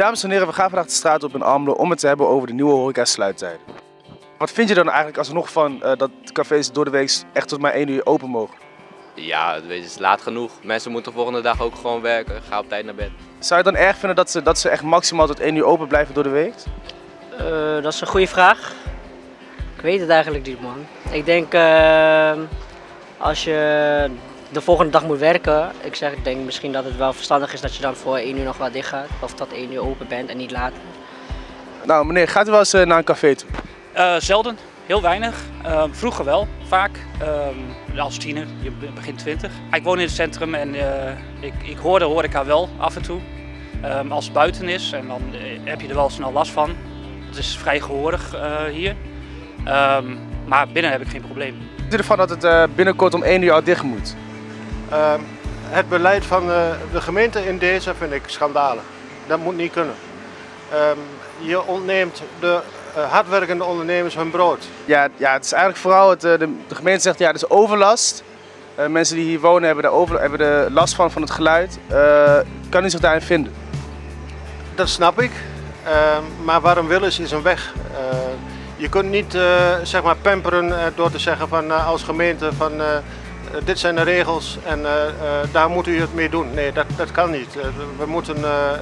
Dames en heren, we gaan vandaag de straat op in Almelo om het te hebben over de nieuwe horeca-sluittijden. Wat vind je dan eigenlijk alsnog van dat cafés door de week echt tot maar 1 uur open mogen? Ja, het is laat genoeg. Mensen moeten de volgende dag ook gewoon werken. Ga op tijd naar bed. Zou je het dan erg vinden dat ze echt maximaal tot 1 uur open blijven door de week? Dat is een goede vraag. Ik weet het eigenlijk niet, man. Ik denk als je de volgende dag moet werken, ik denk misschien dat het wel verstandig is dat je dan voor 1 uur nog wel dicht gaat. Of tot 1 uur open bent en niet later. Nou meneer, gaat u wel eens naar een café toe? Zelden, heel weinig. Vroeger wel, vaak. Als tiener, je begint 20. Ik woon in het centrum en ik hoor de horeca wel af en toe. Als het buiten is en dan heb je er wel snel last van. Het is vrij gehoorig hier. Maar binnen heb ik geen probleem. Vindt u ervan dat het binnenkort om 1 uur al dicht moet? Het beleid van de gemeente in deze vind ik schandalig. Dat moet niet kunnen. Je ontneemt de hardwerkende ondernemers hun brood. Ja, het is eigenlijk vooral, de gemeente zegt ja, het is overlast. Mensen die hier wonen hebben er last van het geluid. Kan u zich daarin vinden? Dat snap ik. Maar waarom willen is een weg. Je kunt niet zeg maar pamperen door te zeggen van als gemeente van dit zijn de regels en daar moet u het mee doen. Nee, dat kan niet. We moeten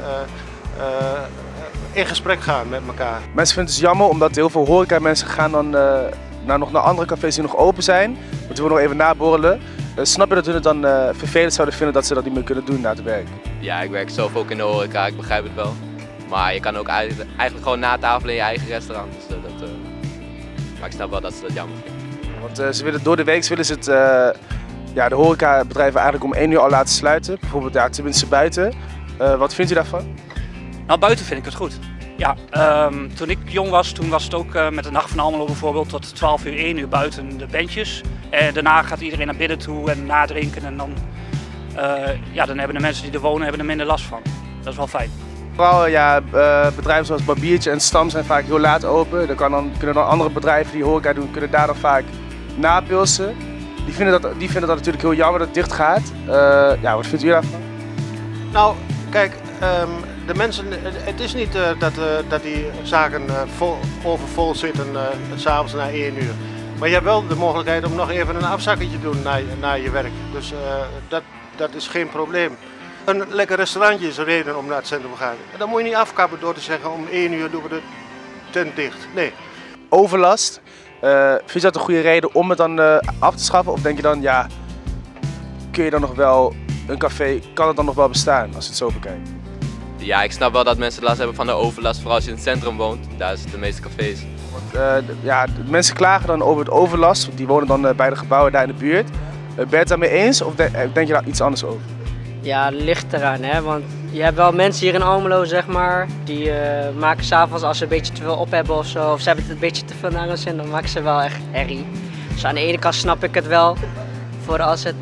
in gesprek gaan met elkaar. Mensen vinden het dus jammer omdat heel veel horeca mensen gaan dan nog naar andere cafés die nog open zijn. Moeten we nog even naborrelen. Snap je dat hun het dan vervelend zouden vinden dat ze dat niet meer kunnen doen na het werk? Ja, ik werk zelf ook in de horeca, ik begrijp het wel. Maar je kan ook eigenlijk gewoon na tafel in je eigen restaurant. Dus maar ik snap wel dat ze dat jammer vinden. Want ze willen door de week willen ze het, de horecabedrijven eigenlijk om 1 uur al laten sluiten. Bijvoorbeeld tenminste buiten. Wat vindt u daarvan? Nou, buiten vind ik het goed. Ja, toen ik jong was, toen was het ook met de Nacht van Almelo bijvoorbeeld tot 12 uur, 1 uur buiten de bandjes. En daarna gaat iedereen naar binnen toe en nadrinken en dan hebben de mensen die er wonen er minder last van. Dat is wel fijn. Vooral bedrijven zoals Barbiertje en Stam zijn vaak heel laat open. Kunnen dan andere bedrijven die horeca doen, kunnen daar dan vaak napilsen. Die vinden dat natuurlijk heel jammer dat het dicht gaat. Wat vindt u daarvan? Nou, kijk, de mensen, het is niet dat die zaken overvol zitten s'avonds na 1 uur. Maar je hebt wel de mogelijkheid om nog even een afzakketje te doen naar je werk. Dus dat is geen probleem. Een lekker restaurantje is een reden om naar het centrum te gaan. En dan moet je niet afkappen door te zeggen om 1 uur doen we de tent dicht. Nee. Overlast. Vind je dat een goede reden om het dan af te schaffen? Of denk je dan, ja, kun je dan nog wel, een café, kan het dan nog wel bestaan als je het zo bekijkt? Ja, ik snap wel dat mensen last hebben van de overlast, vooral als je in het centrum woont. Daar zijn de meeste cafés. Want, mensen klagen dan over het overlast, want die wonen dan bij de gebouwen daar in de buurt. Ben je het daarmee eens of denk je daar iets anders over? Ja, het ligt eraan, hè. Want je hebt wel mensen hier in Almelo, zeg maar, die maken s'avonds als ze een beetje te veel op hebben of zo, of ze hebben het een beetje te veel naar hun zin, dan maken ze wel echt herrie. Dus aan de ene kant snap ik het wel, voor als het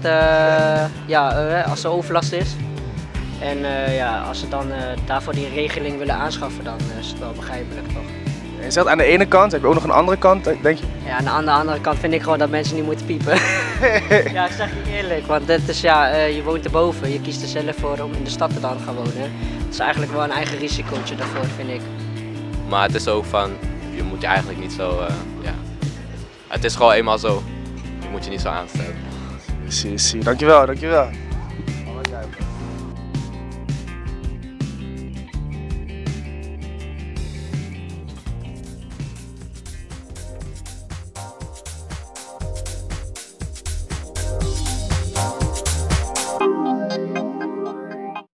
als er overlast is. En als ze dan daarvoor die regeling willen aanschaffen, dan is het wel begrijpelijk, toch? Je zegt aan de ene kant, heb je ook nog een andere kant, denk je? Ja, aan de andere kant vind ik gewoon dat mensen niet moeten piepen. Ja, ik zeg je eerlijk, want dit is, je woont erboven, je kiest er zelf voor om in de stad te dan gaan wonen. Het is eigenlijk wel een eigen risicootje daarvoor, vind ik. Maar het is ook van, je moet je eigenlijk niet zo, het is gewoon eenmaal zo. Je moet je niet zo aanstellen. Zie, dankjewel.